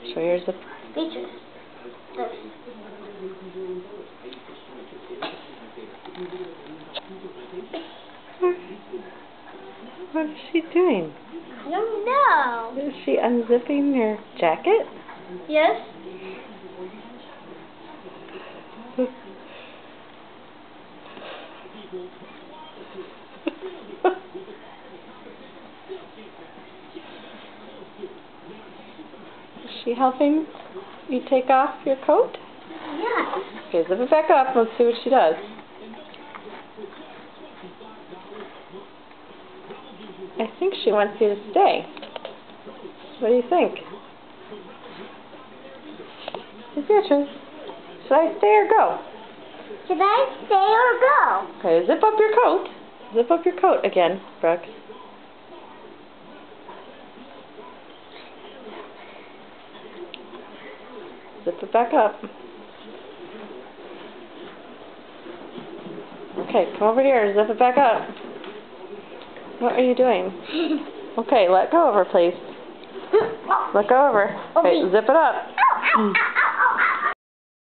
Show your zip. Features. What is she doing? I don't know. Is she unzipping your jacket? Yes. Is she helping you take off your coat? Yes. Okay, zip it back up. Let's see what she does. I think she wants you to stay. What do you think? It's your choice. Should I stay or go? Should I stay or go? Okay, zip up your coat. Zip up your coat again, Brooke. Zip it back up. Okay, come over here. Zip it back up. What are you doing? Okay, let go of her, please. Let go of her. Okay, zip it up.